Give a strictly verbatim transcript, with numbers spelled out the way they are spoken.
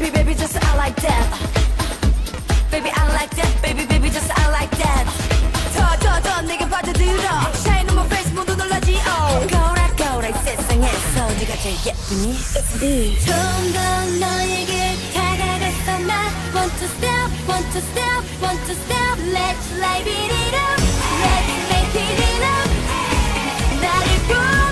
baby, baby, just I like that. Baby, I like that. Baby, baby, just I like that. 더, 더, 더 내게 빠져들어. Shine on my face 모두 놀라지. Oh. 거울아, 거울아, 이 세상에서 네가 제일 예쁘니? 좀 더 너에게 다가갔어 나. Want to step, want to step, want to step. Let's light it up. Let's make it up. 나를 보여.